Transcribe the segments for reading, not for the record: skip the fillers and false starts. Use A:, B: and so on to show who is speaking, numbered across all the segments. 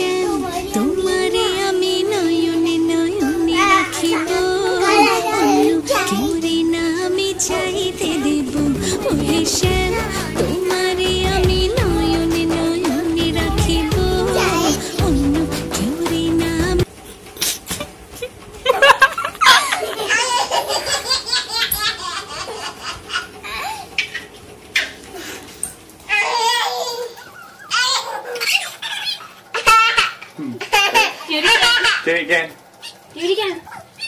A: শ্যাম তোমারে আমি নয়নে নয়নে রাখিব কেউরে না আমি চাইতে দেব ওহে শ্যাম তোমারে আমি নয়নে নয়নে রাখিব অন্য কেউরে না
B: Do it again.
A: Do it again.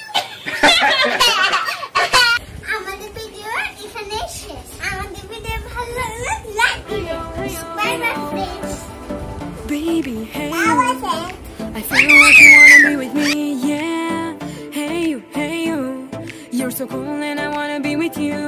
C: আমাদের ভিডিও এখানে শেষ। আমাদের ভিডিও ভালো লাগলে লাইক দিও। Bye bye friends.
A: Baby, hey I feel like you wanna be with me, yeah. Hey you, you're so cool and I wanna be with you.